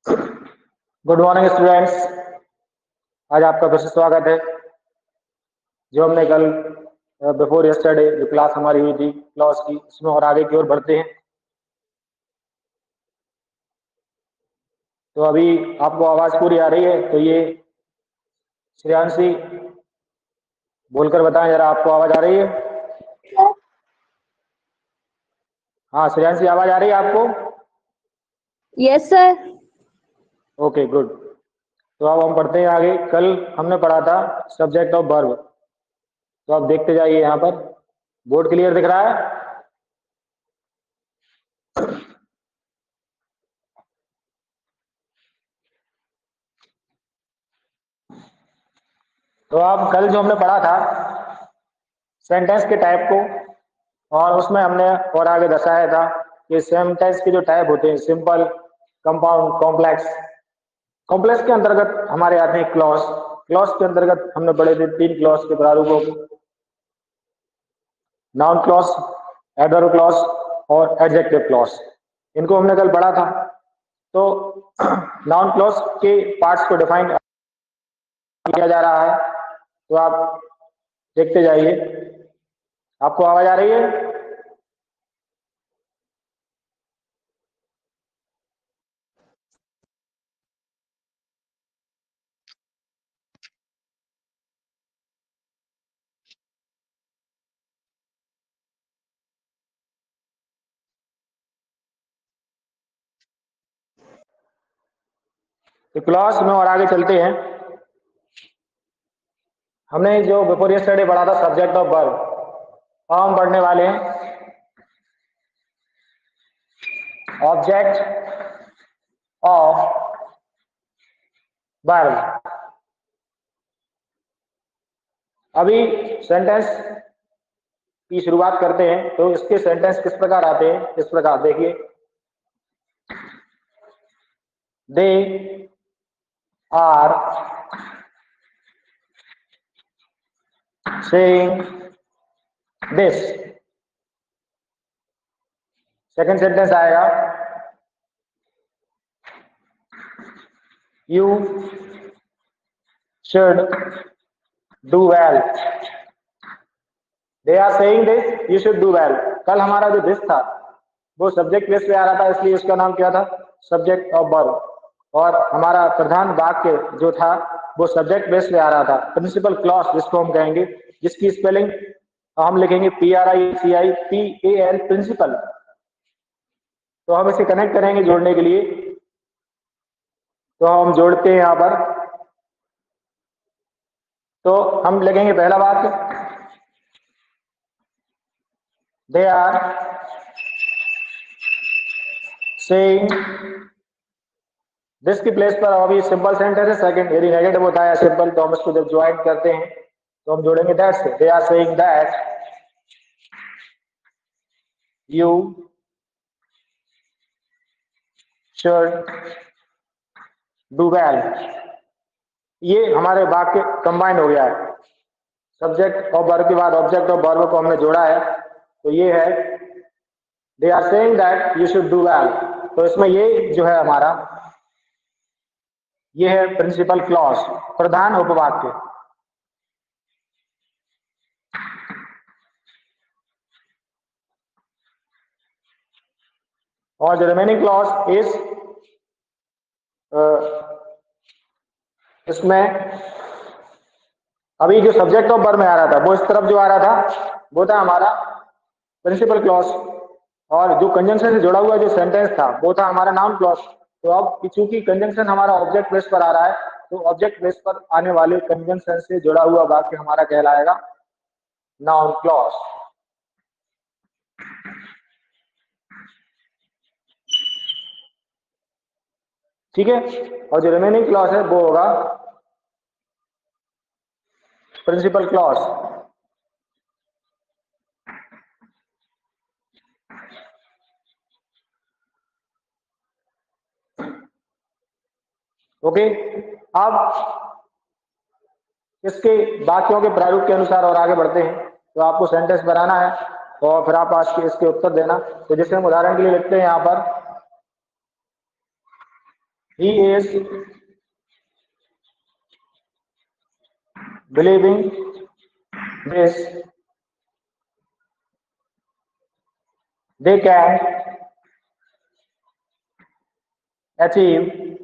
Good morning students. आज आपका फिर से स्वागत है। जो हमने कल बिफोर यस्टरडे जो क्लास हमारी हुई थी क्लास की, उसमें और आगे की ओर बढ़ते हैं। तो अभी आपको आवाज पूरी आ रही है? तो ये श्रेयांशी बोलकर बताएं जरा, आपको आवाज आ रही है? हाँ श्रेयांशी, आवाज आ रही है आपको? Yes sir. Okay good. तो अब हम पढ़ते हैं आगे। कल हमने पढ़ा था सब्जेक्ट ऑफ वर्ब। तो आप देखते जाइए, यहाँ पर बोर्ड क्लियर दिख रहा है? तो अब कल जो हमने पढ़ा था सेंटेंस के टाइप को, और उसमें हमने और आगे दर्शाया था कि सेंटेंस के जो टाइप होते हैं सिंपल, कंपाउंड, कॉम्प्लेक्स। कॉम्प्लेक्स के अंतर्गत हमारे आते हैं क्लॉज। क्लॉज के अंतर्गत हमने पढ़े थे 3 क्लॉज के प्रारूपों को, नाउन क्लॉज, एडवर्ब क्लॉज और एडजेक्टिव क्लॉज। इनको हमने कल पढ़ा था। तो नाउन क्लॉज के पार्ट्स को डिफाइन किया जा रहा है। तो आप देखते जाइए। आपको आवाज आ रही है? तो क्लॉज में और आगे चलते हैं। हमने जो बिफोर यस्टरडे पढ़ा था सब्जेक्ट ऑफ वर्ब, अब हम पढ़ने वाले हैं ऑब्जेक्ट ऑफ वर्ब। अभी सेंटेंस की शुरुआत करते हैं। तो इसके सेंटेंस किस प्रकार आते हैं? इस प्रकार देखिए, they are saying this. Second sentence आएगा, you should do well. They are saying this, you should do well. कल हमारा जो दिस था वो सब्जेक्ट बेस पे आ रहा था, इसलिए उसका नाम क्या था? Subject of verb. और हमारा प्रधान वाक्य जो था वो सब्जेक्ट बेस पे आ रहा था, प्रिंसिपल क्लॉज जिसको हम कहेंगे, जिसकी स्पेलिंग हम लिखेंगे PRINCIPAL, प्रिंसिपल। तो हम इसे कनेक्ट करेंगे जोड़ने के लिए। तो हम जोड़ते हैं यहाँ पर। तो हम लिखेंगे पहला वाक्य, दे आर सेइंग दिस की प्लेस पर अभी सिंपल सेंटेंस है। सेकंड यदि नेगेटिव होता है सिंपल, तो हम इसको जब ज्वाइन करते हैं तो हम जोड़ेंगे दैट से। They are saying that you should do well. ये हमारे वाक्य कंबाइन हो गया है। सब्जेक्ट और वर्ब के बाद ऑब्जेक्ट और वर्ब को हमने जोड़ा है। तो ये है they are saying that you should do well. तो इसमें ये जो है हमारा, ये है प्रिंसिपल क्लॉज, प्रधान उपवाक्य। और जो रिमेनिंग क्लॉज इज, इसमें अभी जो सब्जेक्ट ऑफ वर्ब में आ रहा था वो इस तरफ जो आ रहा था वो था हमारा प्रिंसिपल क्लॉज, और जो कंजंक्शन से जुड़ा हुआ जो सेंटेंस था वो था हमारा नाउन क्लॉज। तो अब चूंकि कंजंक्शन हमारा ऑब्जेक्ट बेस पर आ रहा है, तो ऑब्जेक्ट बेस पर आने वाले कंजंक्शन से जुड़ा हुआ वाक्य हमारा कहलाएगा नाउन क्लॉज। ठीक है। और जो रिमेनिंग क्लॉज है वो होगा प्रिंसिपल क्लॉज। ओके। अब इसके वाक्यों के प्रारूप के अनुसार और आगे बढ़ते हैं। तो आपको सेंटेंस बनाना है और फिर आप आज के इसके उत्तर देना। तो जैसे हम उदाहरण के लिए लिखते हैं यहाँ पर, he is believing this, they can achieve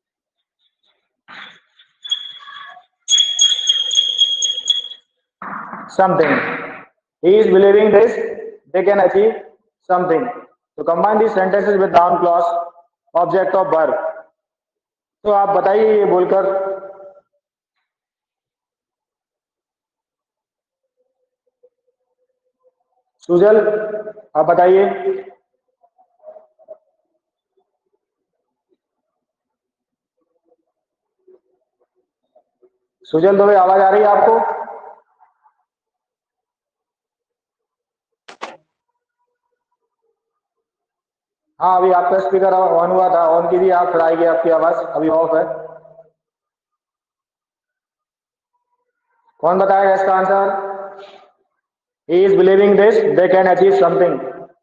something. He is believing this, they can achieve something. तो combine these sentences with noun clause, object of verb. तो आप बताइए ये बोलकर, सुजल आप बताइए। सुजल दुबे आवाज आ रही है आपको? हाँ अभी आपका स्पीकर ऑन हुआ था, ऑन कीजिए आप, फिर आएगी आपकी आवाज, अभी ऑफ है। कौन बताएगा इसका answer? He is believing this, they can achieve something.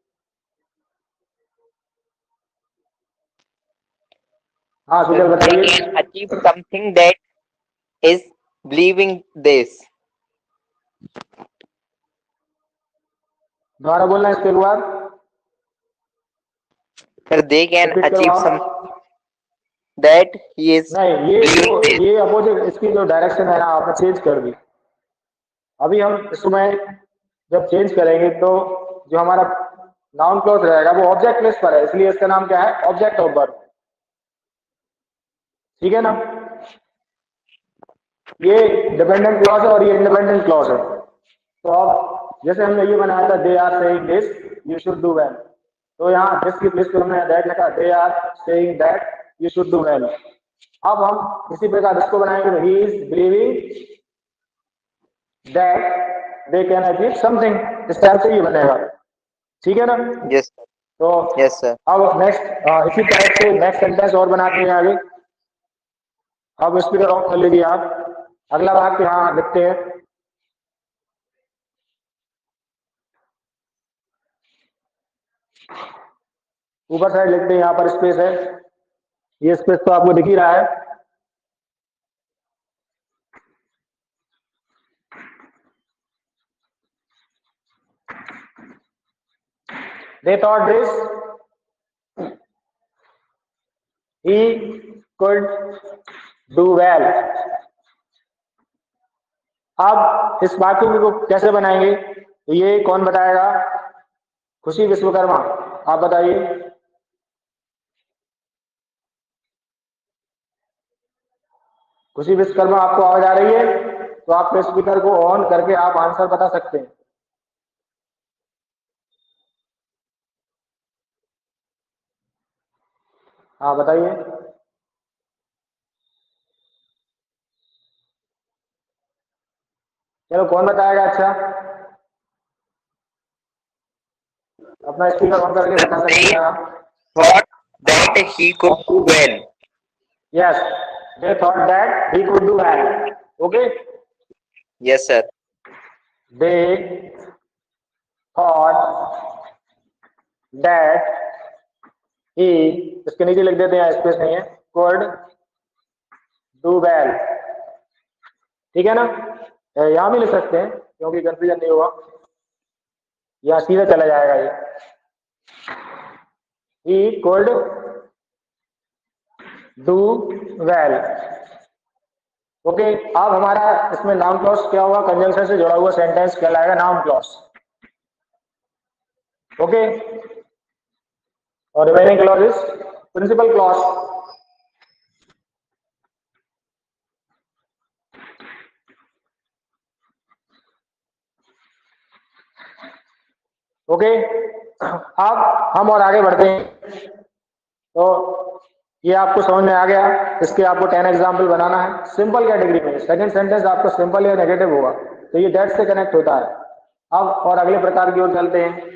हाँ सुजल They बताइए। can achieve something that is believing this. दोबारा बोलना इसके बाद। Sir, they can Repeat करो achieve आप। something that he is नहीं believing this. ये अपोजिट, इसकी जो डायरेक्शन है ना आपने चेंज कर दी। अभी हम इसमें जब चेंज करेंगे तो जो हमारा नाउन क्लॉज रहेगा वो ऑब्जेक्ट प्लेस पर है, इसलिए इसका नाम क्या है? Object of verb. ठीक है ना? ये डिपेंडेंट क्लॉज है और ये इंडिपेंडेंट क्लॉज है। तो अब जैसे हमने ये बनाया था, they are saying this, you should do well, तो यहाँ दिस की प्लेस पर हमने दैट लिखा, they are saying that, you should do well. अब हम इसी प्रकार इसको बनाएंगे तो he is believing that they can achieve something, इस टाइप से ये बनेगा। ठीक है ना? Yes, sir. तो Yes, sir. अब नेक्स्ट इसी टाइप से नेक्स्ट सेंटेंस और बनाते हैं आगे। अब स्पीकर ऑफ कर लीजिए आप, अगला वाक्य यहाँ लिखते हैं। ऊपर साइड लिखते हैं, यहाँ पर स्पेस है, ये स्पेस तो आपको दिख ही रहा है। They thought this, he could do well. अब इस वाक्य को कैसे बनाएंगे? तो ये कौन बताएगा? खुशी विश्वकर्मा, आप बताइए। खुशी विश्वकर्मा आपको आवाज आ रही है? तो आप स्पीकर को ऑन करके आप आंसर बता सकते हैं। हाँ बताइए। चलो कौन बताएगा? अच्छा अपना स्पीकर ऑन करके बता सकते हैं आप। Thought that he could do well. Yes, they thought that he could do well. Okay. Yes, sir. They thought that he, इसके नीचे लिख देते हैं, स्पेस नहीं है, could do well। ठीक है ना? यहाँ भी लिख सकते हैं क्योंकि कंफ्यूजन नहीं होगा, या सीधा चला जाएगा ये। He could do well। Okay. अब हमारा इसमें नाउन क्लॉज क्या होगा? कंजंक्शन से जुड़ा हुआ सेंटेंस कहलाएगा नाउन क्लॉज। ओके। और remaining clause is principal clause. Okay. अब हम और आगे बढ़ते हैं। तो ये आपको समझ में आ गया। इसके आपको 10 एग्जाम्पल बनाना है सिंपल कैटेगरी में। सेकंड सेंटेंस आपका सिंपल या नेगेटिव होगा, तो ये दैट से कनेक्ट होता है। अब और अगले प्रकार की ओर चलते हैं।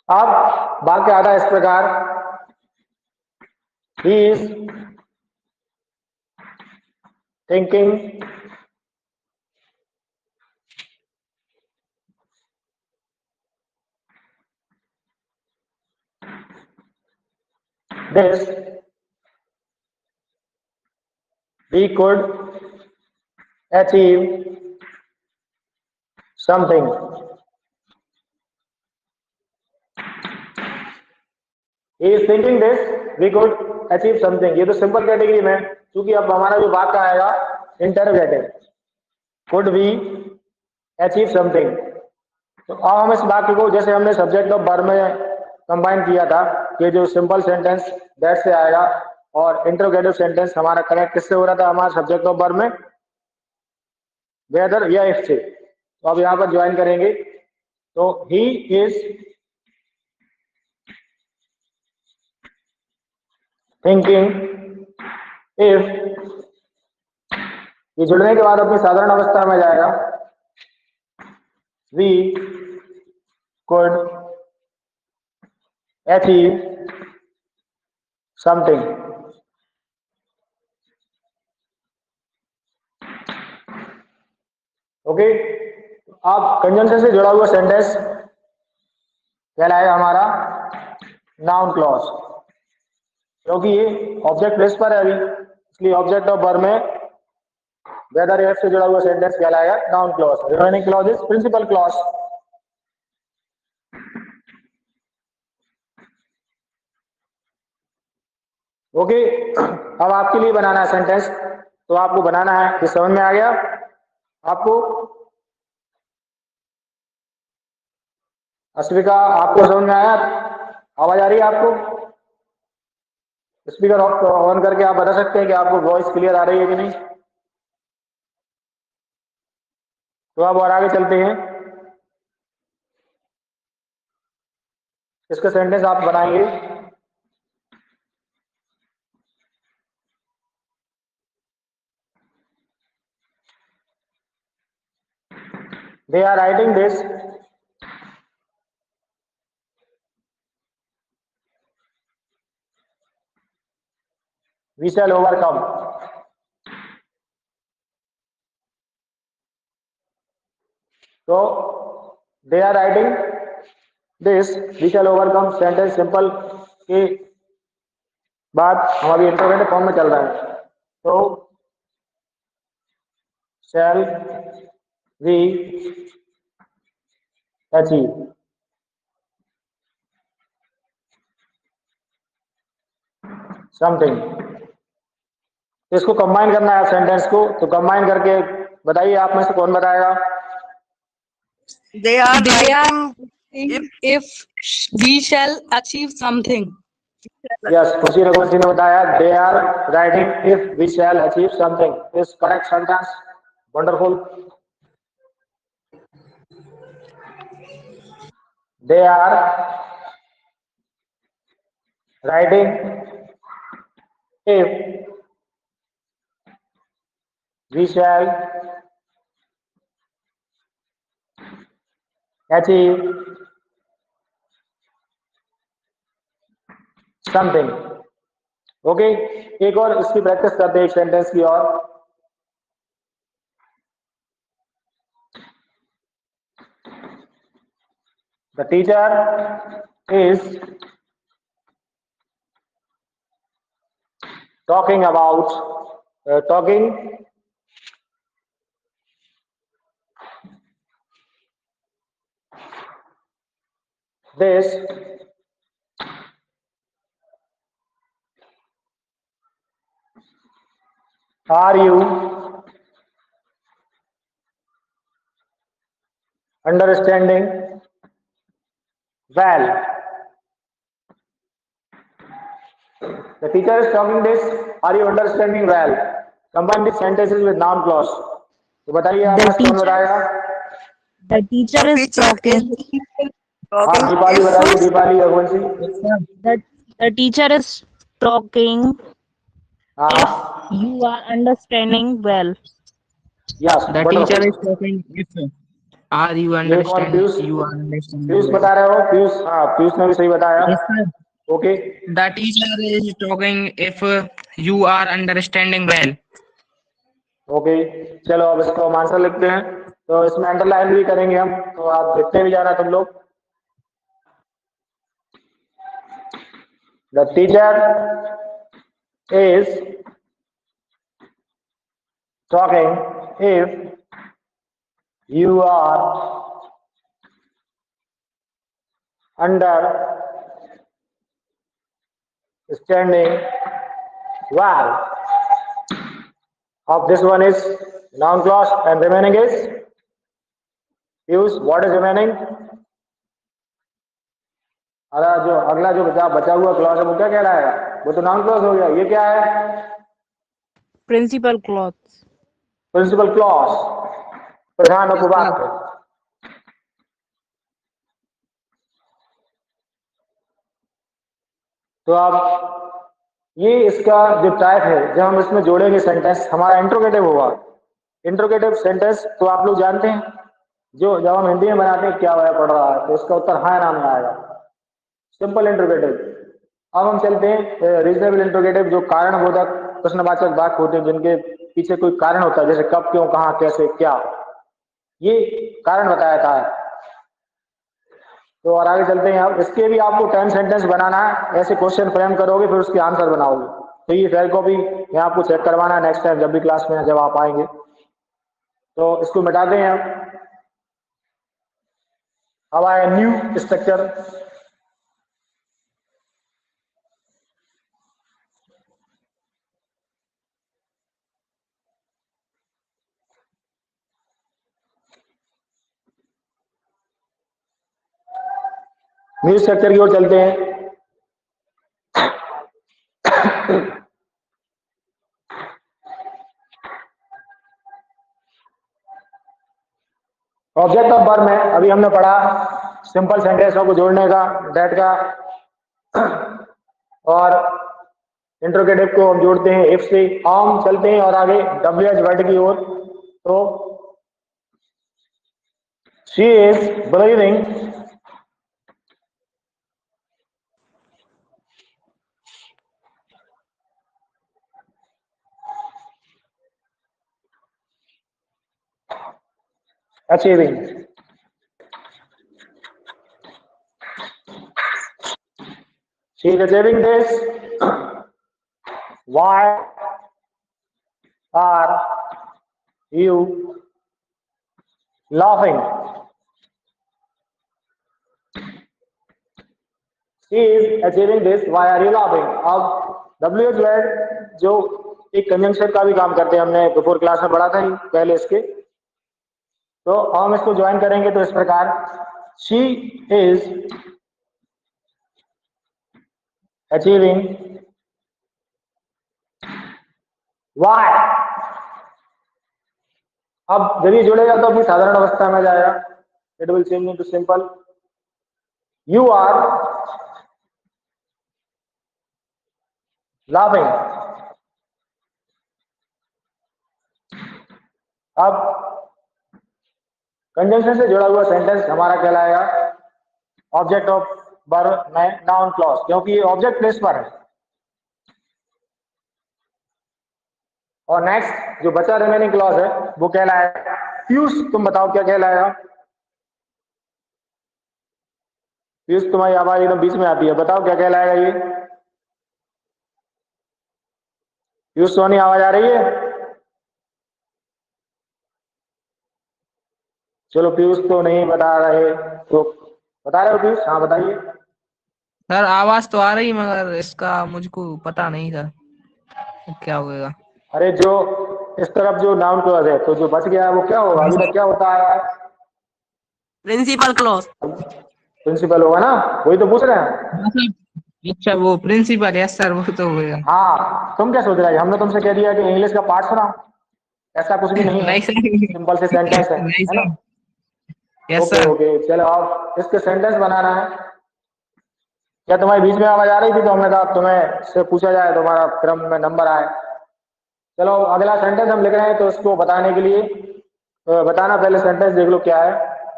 अब वाक्य आता है इस प्रकार, he is thinking this, we could achieve something. He is thinking this, we could achieve something. ये तो सिंपल कैटेगरी में, क्योंकि अब हमारा जो वाक्य आएगा interrogative, could we achieve something. तो अब हम इस वाक्य को जैसे हमने सब्जेक्ट ऑफ वर्ब में कंबाइन किया था कि जो सिंपल सेंटेंस दैट से आएगा और इंटरोगेटिव सेंटेंस हमारा कनेक्ट किससे हो रहा था, हमारा सब्जेक्ट ऑफ वर्ब में वेदर या इफ से. तो अब यहाँ पर ज्वाइन करेंगे. तो ही इज थिंकिंग इफ, ये जुड़ने के बाद अपनी साधारण अवस्था में जाएगा, we could achieve something. Okay, अब कंजंक्शन से जुड़ा हुआ सेंटेंस कहलाएगा हमारा नाउन क्लॉज, क्योंकि ये ऑब्जेक्ट बेस पर है अभी, इसलिए ऑब्जेक्ट ऑफ वर्ब में वेदर एफ से जुड़ा हुआ सेंटेंस कहलाएगा noun clause. Remaining clause is principal clause. Okay, अब आपके लिए बनाना है सेंटेंस, तो आपको बनाना है, ये समझ में आ गया आपको? अश्विका, आपको समझ में आया? आवाज आ रही है आपको? स्पीकर ऑन करके आप बता सकते हैं कि आपको वॉइस क्लियर आ रही है कि नहीं. तो अब और आगे चलते हैं. इसका सेंटेंस आप बनाएंगे. They are writing this. We shall overcome. So they are writing this. We shall overcome sentence simple के बाद हम अभी इंटरोगेटिव फॉर्म में चल रहे हैं. तो shall we achieve. समथिंग. तो इसको कंबाइन करना है सेंटेंस को, तो कंबाइन करके बताइए आप में से कौन बताएगा? They are if we shall achieve something. Yes, खुशी रघुवंशी ने बताया. They are writing if we shall achieve something. Is correct sentence. Wonderful. They are writing if we shall achieve something. Okay, एक और इसकी प्रैक्टिस करते हैं, एक सेंटेंस की और. The teacher is talking about talking this are you understanding well. The teacher is talking this, are you understanding well. Combine these sentences with noun clause. तो बताइए आप कौन बताएगा? The teacher is talking. हाँ, दीपाली बताइए. Deepali Raghuvanshi. The teacher is talking. हाँ. If you are understanding well. Yes. The teacher is talking if Are you ये कौन? understand? Piyush? You are understanding Piyush well. बता रहे हो? पीयूष, हाँ पीयूष ने भी सही बताया। Yes, sir. Okay, The teacher is talking if you are understanding well. Okay, चलो अब इसको हम आंसर लिखते हैं। तो इसमें अंडरलाइन भी करेंगे हम, तो आप देखते भी जाना तुम लोग। The teacher is talking if you are understanding well. Of this one is noun clause and remaining is use. What is remaining? जो अगला जो बचा हुआ क्लॉज है वो क्या कहलाएगा? वो तो नाउन क्लॉज हो गया। ये क्या है? Principal clause. प्रिंसिपल क्लॉज, प्रधान उपवाक्य। तो अब ये इसका जो टाइप है, जब हम इसमें जोड़ेंगे सेंटेंस, हमारा इंट्रोगेटिव होगा। इंट्रोगेटिव सेंटेंस तो आप लोग जानते हैं, जो जब हम हिंदी में बनाते हैं क्या वह पढ़ रहा है, तो इसका उत्तर हाँ नाम में आएगा, सिंपल इंट्रोगेटिव। अब हम चलते हैं रीजनेबल इंट्रोगेटिव, जो कारणबोधक प्रश्नवाचक वाक्य होते हैं, जिनके पीछे कोई कारण होता है, जैसे कब, क्यों, कहाँ, कैसे, क्या, ये कारण बताया था। तो और आगे चलते हैं। अब इसके भी आपको 10 सेंटेंस बनाना है, ऐसे क्वेश्चन फ्रेम करोगे फिर उसके आंसर बनाओगे। तो ये फेयर कॉपी मैं आपको चेक करवाना है नेक्स्ट टाइम जब भी क्लास में जब आप आएंगे। तो इसको मिटाते हैं अब आए न्यू स्ट्रक्चर। न्यू स्ट्रक्चर की ओर चलते हैं। ऑब्जेक्ट ऑफ वर्ब में अभी हमने पढ़ा सिंपल सेंटेंसों को जोड़ने का, दैट का, और इंट्रोगेटिव को हम जोड़ते हैं इफ से। हम चलते हैं और आगे WH वर्ड की ओर। तो she is believing achieving. She is achieving this. Why are you laughing? She is achieving this. Why are you laughing? अब WH वर्ड जो एक कंजंक्शन का भी काम करते हैं, हमने बिफोर क्लास में पढ़ा था पहले इसके। तो हम इसको ज्वाइन करेंगे तो इस प्रकार, शी इज अचीविंग वाई। अब जब ये जुड़ेगा तो अपनी साधारण अवस्था में जाएगा, it will change into simple. You are laughing. अब कंजंक्शन से जुड़ा हुआ सेंटेंस हमारा कहलाएगा ऑब्जेक्ट ऑफ वर्ब में नाउन क्लॉज, क्योंकि ये ऑब्जेक्ट प्लेस पर है। और नेक्स्ट जो बचा रिमेनिंग क्लॉज है वो कहलाएगा पीयूष। तुम बताओ क्या कहलाएगा? पीयूष, तुम्हारी आवाज एकदम बीच में आती है, बताओ क्या कहलाएगा ये? पीयूष सोनी, आवाज आ रही है? चलो पीयूष तो नहीं बता रहे, तो बता रहे हो पीयूष? हाँ बताइए। सर आवाज तो आ रही मगर इसका मुझको पता नहीं था क्या होगा। अरे जो इस तरफ जो नाउन क्लॉज है, तो जो बच गया है वो क्या होगा? अभी तक क्या होता है? Principal clause. प्रिंसिपल होगा ना, वही तो पूछ रहे हैं। अच्छा वो प्रिंसिपल, यस सर वो तो होगा। हाँ, तुम क्या सोच रहे हो? हमने तुमसे कह दिया कि इंग्लिश का पार्ट सुनाओ, ऐसा कुछ भी नहीं है, नहीं सर, सिंपल से सेंटेंस है, नहीं है ना? Sir, yes okay sir. Okay, चलो अब इसके सेंटेंस बनाना है। क्या तुम्हारी बीच में आवाज आ रही थी? तो हमने कहा तुम्हें से पूछा जाए, तुम्हारा क्रम में नंबर आए। चलो अगला सेंटेंस हम लिख रहे हैं, तो इसको बताने के लिए बताना, पहले सेंटेंस देख लो क्या है।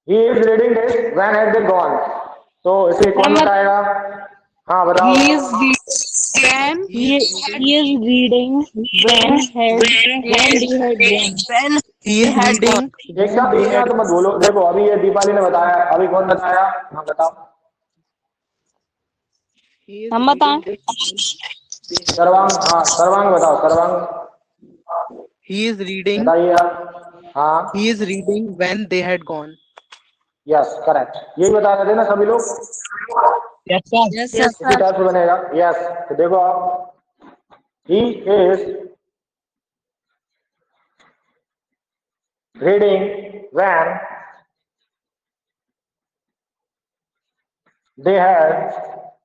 he is reading this when has they gone, तो इसे कौन बताएगा? हाँ बताओ। He is reading when they had gone. When he had gone. एक साथ तो मत बोलो। देखो अभी ये दीपाली ने बताया, अभी कौन बताया? हाँ बताओ। हम बताएं? सर्वांग, हाँ सर्वांग बताओ, सर्वांग He is reading. बताइए आप। हाँ He is reading when they had gone. Yes correct, यही बता रहे थे ना सभी लोग? Yes, इसी टाइप से बनेगा। यस, तो देखो आप, he is reading when they had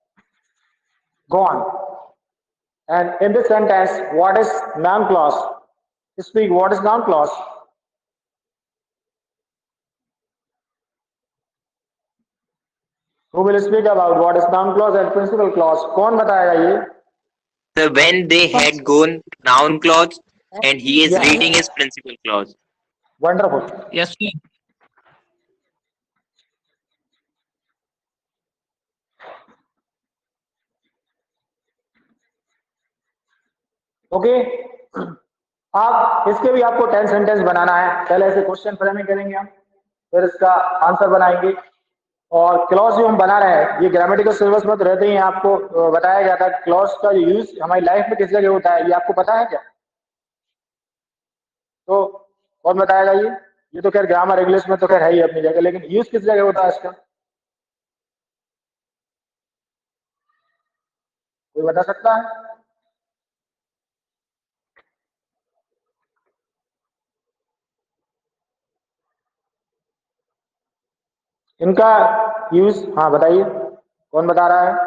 gone. And in this sentence, what is noun clause? Speak, what is noun clause? Who will speak about what is noun clause and principal clause? कौन बताएगा ये? So when they had gone, noun clause, and he is Yes. reading his principal clause. Wonderful. Yes, sir. Okay, आप इसके भी आपको 10 sentence बनाना है। पहले ऐसे क्वेश्चन फ्रेमिंग करेंगे हम, फिर इसका आंसर बनाएंगे। और क्लॉज जो हम बना रहे हैं, ये ग्रामेटिकल सिलेबस में तो रहते ही आपको बताया गया था। क्लॉज का जो यूज हमारी लाइफ में किस जगह होता है, ये आपको पता है क्या? तो कौन बताएगा ये? ये तो खैर ग्रामर इंग्लिश में तो खैर है ही अपनी जगह, लेकिन यूज किस जगह होता है इसका? कोई बता सकता है? इनका यूज, हाँ बताइए, कौन बता रहा है?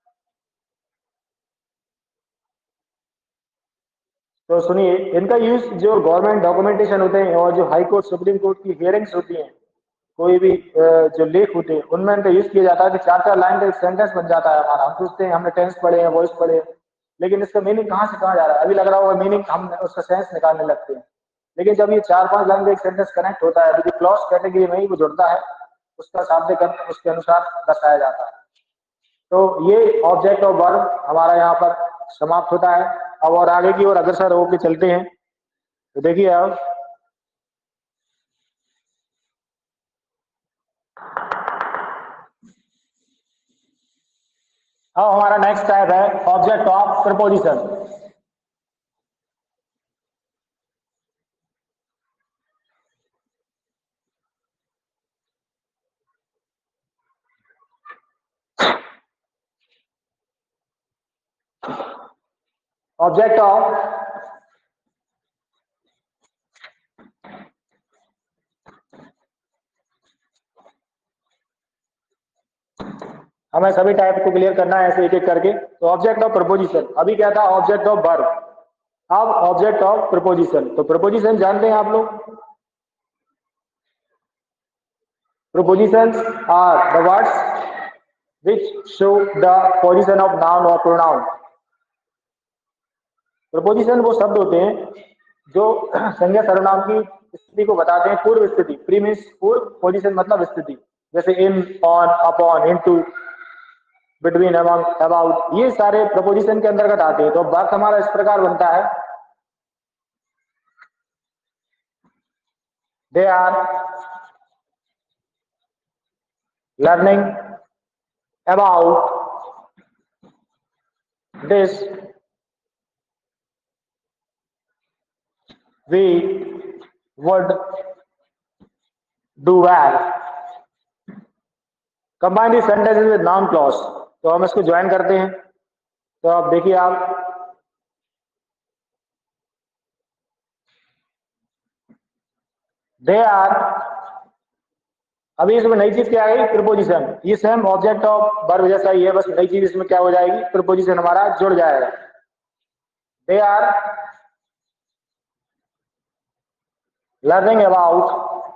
तो सुनिए, इनका यूज जो गवर्नमेंट डॉक्यूमेंटेशन होते हैं और जो हाई कोर्ट सुप्रीम कोर्ट की हियरिंग्स होती हैं, कोई भी जो लेख होते हैं, उनमें इनका यूज किया जाता है कि 4-4 लाइन का एक सेंटेंस बन जाता है हमारा। हम सोचते हैं हमने टेंस पढ़े हैं, वॉइस पढ़े हैं, लेकिन इसका मीनिंग कहाँ से कहाँ जा रहा है? अभी लग रहा होगा मीनिंग, हम उसका सेंस निकालने लगते हैं। लेकिन जब ये 4-5 लाइन का एक सेंटेंस कनेक्ट होता है, तो जो क्लॉज कैटेगरी में ही वो जुड़ता है, उसका शाब्दिक अर्थ उसके अनुसार दर्शाया जाता है। तो ये ऑब्जेक्ट और वर्ब हमारा यहाँ पर समाप्त होता है। अब और आगे की ओर अग्रसर होकर चलते हैं। तो देखिए अब हमारा नेक्स्ट टाइप है object of preposition. Object of हमें सभी टाइप को क्लियर करना है ऐसे एक एक करके। तो ऑब्जेक्ट ऑफ प्रपोजिशन, अभी क्या था? ऑब्जेक्ट ऑफ वर्ब, अब ऑब्जेक्ट ऑफ प्रपोजिशन। तो प्रपोजिशन जानते हैं आप लोग? Prepositions are the words which show the position of noun or pronoun. Preposition वो शब्द होते हैं जो संज्ञा सर्वनाम की स्थिति को बताते हैं, पूर्व स्थिति, प्रीमिस, पूर्व, पोजीशन मतलब स्थिति, जैसे in, on, upon, into, between, among, about, ये सारे प्रपोजिशन के अंतर्गत आते हैं। तो वाक्य हमारा इस प्रकार बनता है, they are learning about this, we would do well. Combine these sentences with noun clause. तो हम इसको ज्वाइन करते हैं। तो आप देखिए, आप दे आर, अभी इसमें नई चीज क्या आ गई? प्रीपोजिशन। ये सेम ऑब्जेक्ट ऑफ वर्ब जैसा ही है, बस नई चीज इसमें क्या हो जाएगी? प्रीपोजिशन हमारा जुड़ जाएगा। They are learning about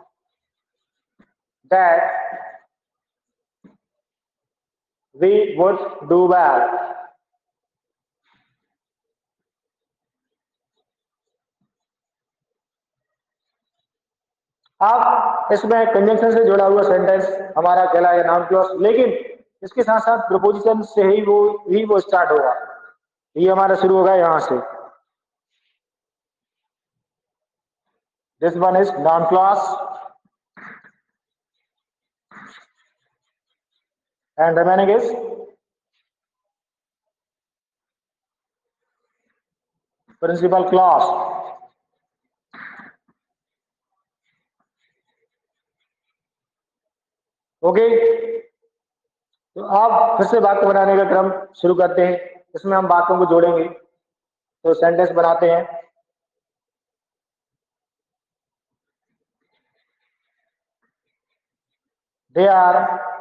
that we would do well. अब इसमें कंजंक्शन से जुड़ा हुआ सेंटेंस हमारा कहलाएगा नाउन क्लॉज, लेकिन इसके साथ साथ प्रीपोजिशन से ही वो स्टार्ट होगा। ये हमारा शुरू होगा यहां से। This one is noun clause and remaining is principal clause. Okay, तो अब फिर से वाक्य बनाने का क्रम शुरू करते हैं। इसमें हम वाक्यों को जोड़ेंगे, तो सेंटेंस बनाते हैं। They are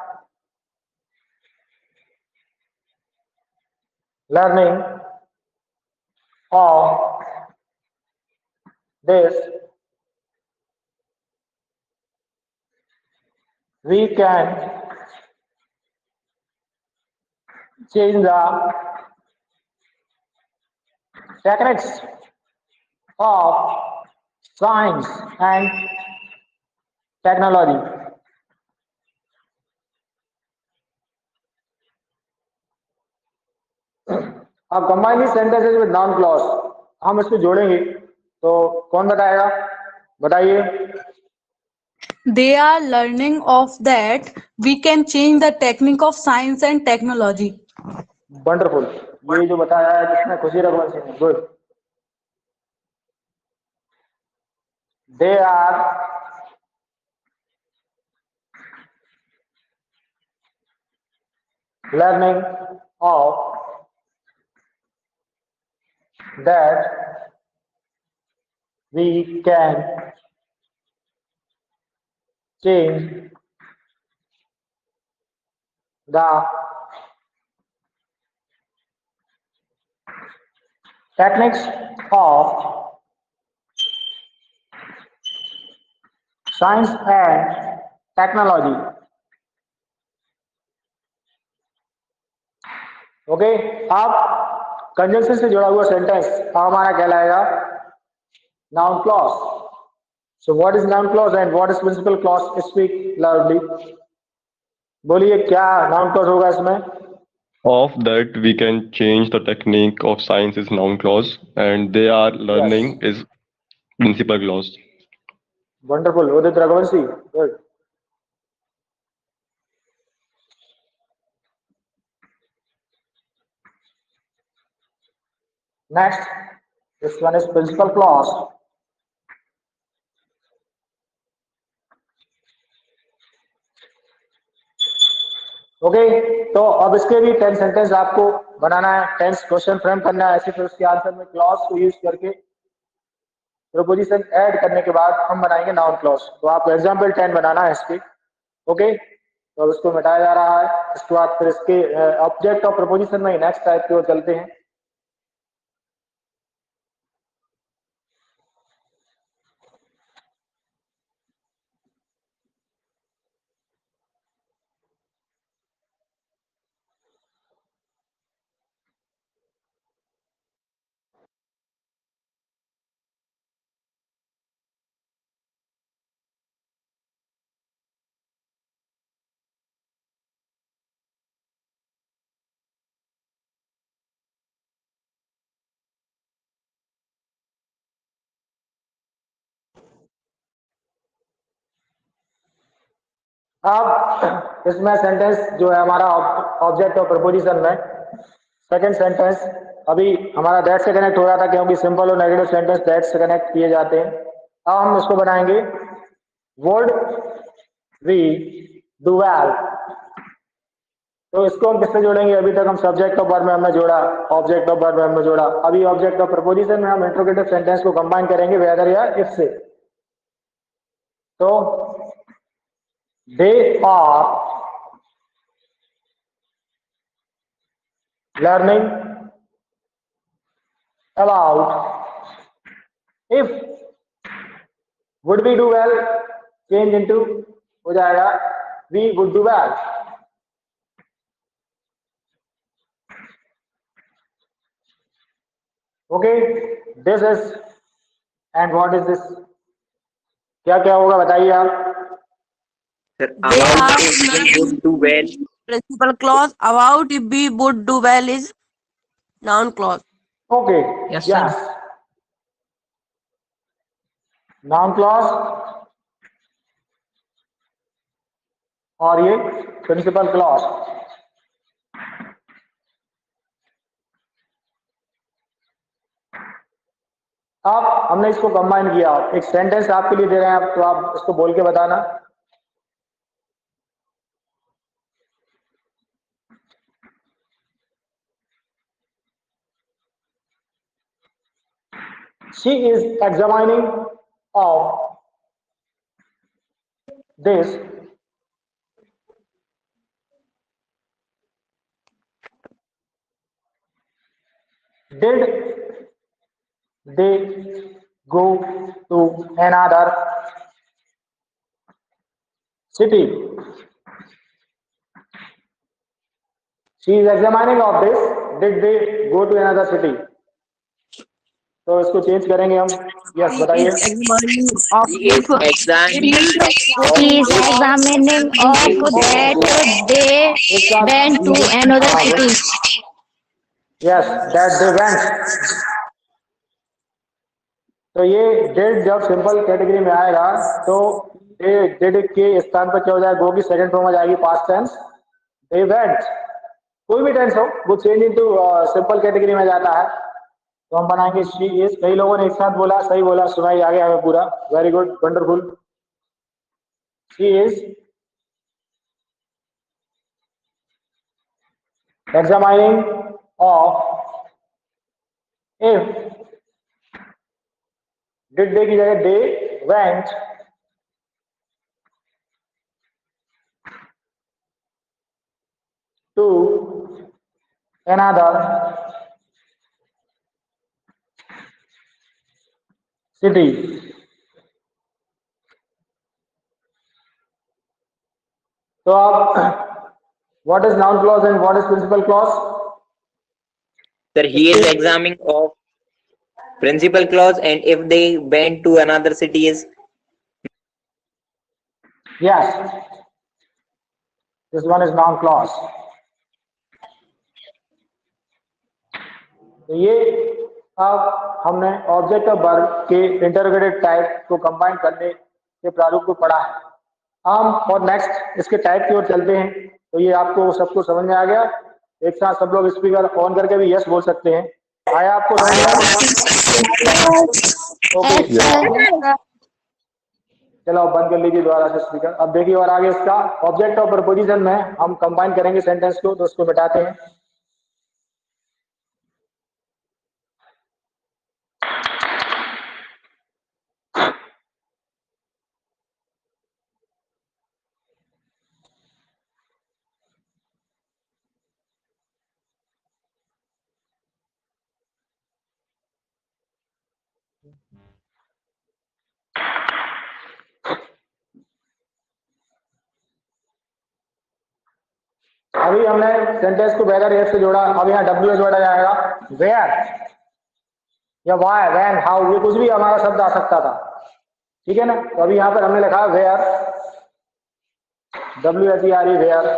learning of this, we can change the techniques of science and technology. अब combine this sentences with noun clause, हम इसको जोड़ेंगे, तो कौन बताएगा? बताइए। They are learning of that we can change the technique of science and technology. Wonderful, ये जो बताया है जिसने खुशी रघुवंशी ने, good. They are learning of that we can change the techniques of science and technology. Okay, अब conjunction से जुड़ा हुआ सेंटेंस हमारा कहलाएगा noun clause. So what is noun clause and what is principal clause? Speak loudly, बोलिए क्या noun clause होगा इसमें? Of that we can change the technique of science is noun clause and they are learning is principal clause. Wonderful, Udit Raghuvanshi, good. Next, this one is principal clause. Okay, तो अब इसके भी 10 sentence आपको बनाना है, 10 question frame करना है ऐसे, फिर उसके आंसर में क्लॉज को यूज करके प्रीपोजिशन ऐड करने के बाद हम बनाएंगे नाउन क्लॉज। तो आपको एग्जाम्पल 10 बनाना है इसके। ओके, तो अब इसको मिटाया जा रहा है। इसके बाद फिर इसके ऑब्जेक्ट और प्रीपोजिशन में नेक्स्ट टाइप की ओर चलते हैं। अब इसमें सेंटेंस जो है हमारा ऑब्जेक्ट और प्रपोजिशन में सेकंड सेंटेंस अभी हमारा दैट से कनेक्ट हो रहा था, क्योंकि सिंपल और नेगेटिव सेंटेंस दैट से कनेक्ट किए जाते हैं। अब हम इसको बनाएंगे वुड वी डू वेल। तो इसको हम किससे जोड़ेंगे? अभी तक हम सब्जेक्ट और वर्ब में हमने जोड़ा, ऑब्जेक्ट और वर्ब में हमने जोड़ा, अभी ऑब्जेक्ट और प्रपोजिशन में हम इंट्रोगेटिव सेंटेंस को कंबाइन करेंगे वेदर या इफ से। तो they are learning about if would we do well change into हो जाएगा we would do well। okay, this is and what is this क्या क्या होगा बताइए आप। Sir, They about are if we would do well. Principal clause. About if we would do well is noun clause. Okay, Yes, sir. Yes, noun clause और ये principal clause. अब हमने इसको कंबाइन किया, एक सेंटेंस आपके लिए दे रहे हैं, तो आप इसको बोल के बताना। She is examining of this did they go to another city? She is examining of this did they go to another city? तो इसको चेंज करेंगे हम। यस He बताइए। is examining of He is if examining He is examining of that they went to another city. Yes, that they went. तो ये dead जब simple category में आएगा तो डेड के स्थान पर क्या हो जाएगा, गो की सेकंड फॉर्म आ जाएगी पास्ट टेंस, दे वेंट। कोई भी टेंस हो वो चेंज इनटू सिंपल कैटेगरी में जाता है। तो हम बनाएंगे शी इज। कई लोगों ने एक साथ बोला, सही बोला, सुनाई आ गया हमें पूरा, very good, wonderful. She is examining of if did they की जगह they went to another city। तो आप what is noun clause and what is principal clause? Sir, he is examining of principal clause, and if they went to another city is Yes, this one is noun clause। तो ये अब हमने object of verb के interrogative type को combine करने के प्रारूप को पढ़ा है। हम और नेक्स्ट इसके टाइप की ओर चलते हैं। तो ये आपको सबको समझ में आ गया। एक साथ सब लोग स्पीकर ऑन करके भी यस बोल सकते हैं। आया आपको समझ में? ओके, चलो अब बंद कर लीजिए दोबारा से स्पीकर। अब देखिए और आगे इसका ऑब्जेक्ट ऑफ प्रपोजिशन में हम कंबाइन करेंगे सेंटेंस को, तो उसको मिटाते हैं। अभी हमने सेंटेंस को वेदर एफ से जोड़ा, अब यहाँ डब्ल्यू एच वर्ड आ जाएगा। वेयर या वाई, वैन, हाउ, ये कुछ भी हमारा शब्द आ सकता था, ठीक है ना। तो अभी यहाँ पर हमने लिखा where, W H E R E, where.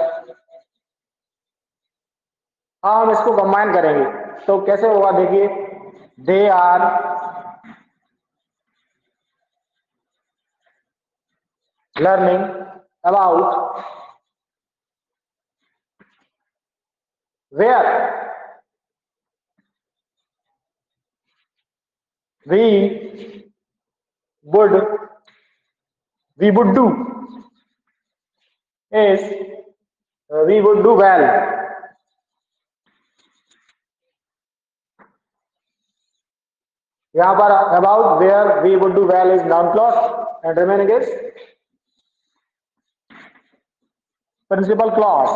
हाँ, हम इसको कंबाइन करेंगे तो कैसे होगा देखिए। They are learning about where we would do is we would do well। यहाँ पर about where we would do well is noun clause and remaining is principal clause।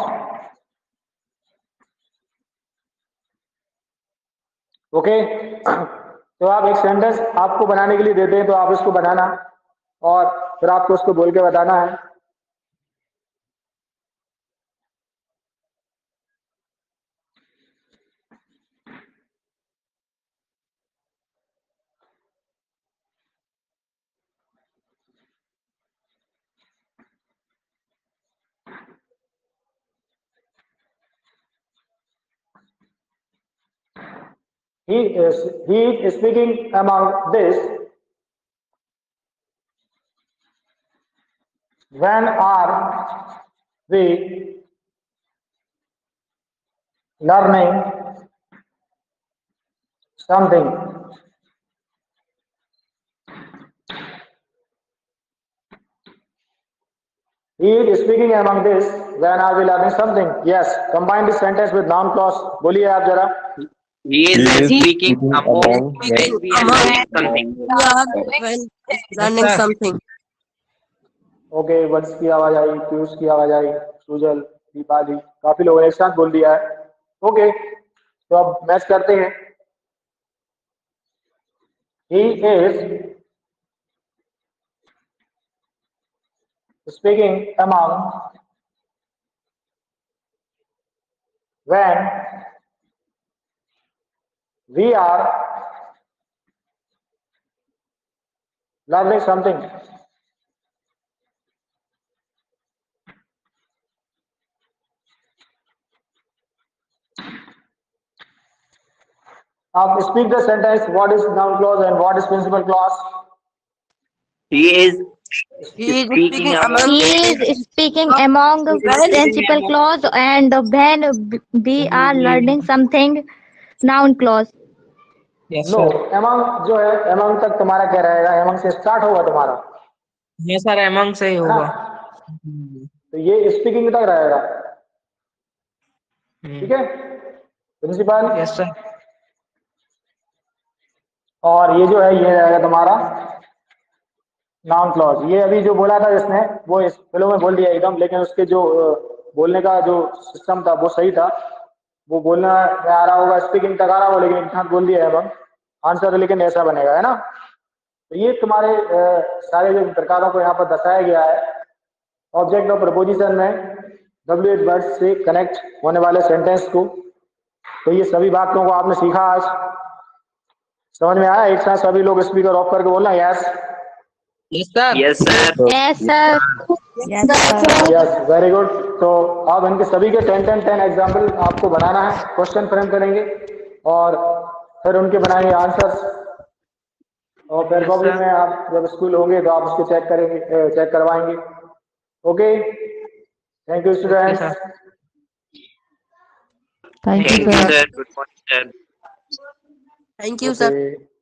Okay, तो आप एक सेंटेंस आपको बनाने के लिए देते हैं तो आप इसको बनाना और फिर आपको उसको बोल के बताना है। he is speaking among this. When are we learning something? He is speaking among this. When are we learning something? Yes. Combine this sentence with noun clause. बोलिए आप जरा. He is He is speaking speaking among among when we are learning something. We are when learning sir. something. Okay, Vansh की आवाज आई, पीयूष की आवाज आई, सुजल, दीपाली, काफी लोगों ने एक साथ बोल दिया है. ओके, तो अब मैच करते हैं. He is speaking among when we are learning something. Now speak the sentence. What is noun clause and what is principal clause? He is He is speaking speaking among among He is speaking among principal clause and when we are learning something, noun clause. Yes, No, sir. among जो है among तक तुम्हारा क्या रहेगा? among से start होगा तुम्हारा, ये सर among से ही है ना? होगा. तो ये speaking तक रहेगा. ठीक है, प्रिंसिपल. Yes, sir. और ये जो है ये रहेगा तुम्हारा नाउन क्लॉज. ये अभी जो बोला था इसने वो इस फ्लो में बोल दिया एकदम, लेकिन उसके जो बोलने का जो सिस्टम था वो सही था. वो बोलना में आ रहा होगा, स्पीकिंग तक आ रहा होगा, लेकिन एक साथ बोल दिया है हम आंसर, लेकिन ऐसा बनेगा, है ना. तो ये तुम्हारे सारे जो प्रकारों को यहाँ पर दर्शाया गया है. ऑब्जेक्ट और प्रपोजिशन में WH वर्ड से कनेक्ट होने वाले सेंटेंस को. तो ये सभी बातों को आपने सीखा आज. समझ में आया? एक साथ सभी लोग स्पीकर ऑफ करके बोलना yes. Yes, sir. yes sir. Yes, sir. Yes, sir. Yes, very good. तो अब इनके सभी के 10 एग्जाम्पल आपको बनाना है. क्वेश्चन फ्रेम करेंगे और फिर उनके बनाएंगे आंसर्स. और फिर Yes, कॉपी sir. में आप जब स्कूल होंगे तो आप उसको चेक करेंगे, चेक करवाएंगे. Okay, thank you Okay, students. sir. Thank Thank you, you sir. sir. Good morning sir. Thank you, sir. Okay.